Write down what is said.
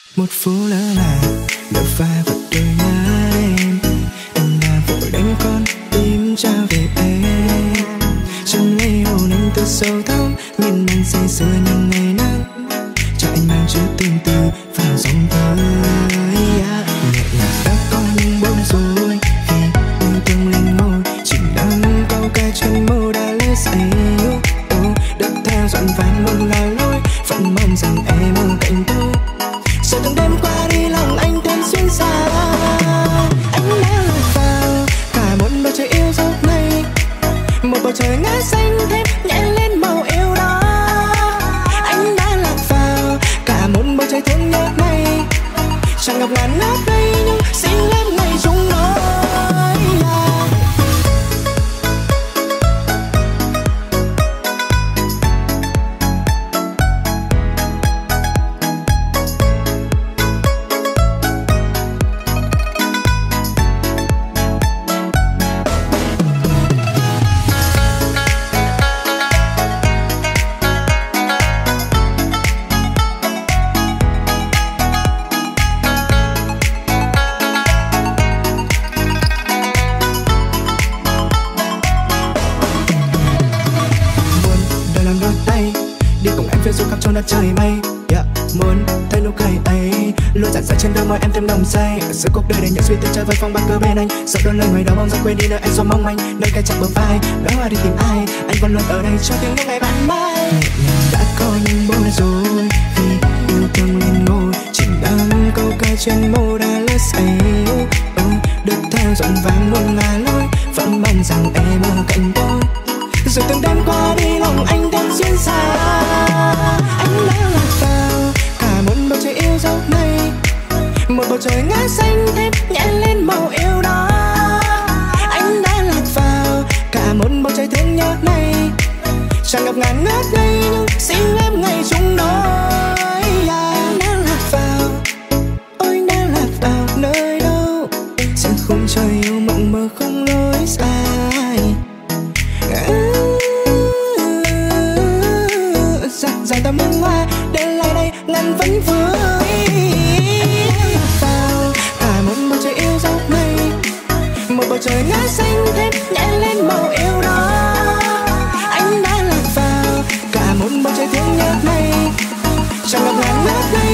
Một phố lỡ làng đập pha vật đôi má em đã vội đánh con tim trả về em. Trong lấy hồn anh từ sâu thẳm miên man say sưa như ngày nắng, cho anh mang chút tương tư vào dòng tới. Nhẹ nhàng đã có những bông rồi khi yêu thương lên môi, chỉ đắm câu ca chân môi đã lấy say yêu. Đất theo dọn vàng luôn là lối, vẫn mong rằng em ở cạnh tôi. Giờ từng đêm qua đi lòng anh thêm xuyên xa, anh đã lạc vào cả một bầu trời yêu dấu này, một bầu trời ngã xanh thêm nhẹ lên màu yêu đó. Anh đã lạc vào cả một bầu trời thương nhớ này, tràn ngập ngàn ngát đây nhưng xin em ngày chung nói. Phía du khắp trong đất trời mây, muốn thấy nụ cười ấy luôn dạt dào trên đôi môi em thêm nồng say. Giữa cuộc đời để những suy tư chơi với phong bạc cơ bên anh, sợ đôi lời người đau mong rằng quên đi nơi anh xóa mong manh, nơi cay chặt bờ vai đó hoa đi tìm ai, anh vẫn luôn ở đây cho tiếng những ngày bạn mai. Nhẹ nhàng đã có những bông rồi khi yêu thương lên ngôi, chỉ đắm câu ca trên môi đã lấy say yêu. Đất theo dọn vàng luôn ngả lối, vẫn mong rằng em ở cạnh tôi. Rồi từng đêm qua đi lòng anh thêm xuyên xa, anh đã lạc vào cả một bầu trời yêu dấu này, một bầu trời ngã xanh thêm nhẹ lên màu yêu đó. Anh đã lạc vào cả một bầu trời thương nhớ này, tràn ngập ngàn ngát đây nhưng xin em ngày chung nói. Anh đã lạc vào, ôi anh đã lạc vào nơi đâu, trên khung trời yêu mộng mơ không lối dài. Dài tầm hương hoa để lại đây ngàn vấn vương vào cả một bầu trời yêu dấu này, một bầu trời ngã xanh thêm nhẹ lên màu yêu đó. Anh đã lạc vào cả một bầu trời thương nhớ này, tràn ngập ngàn ngát đây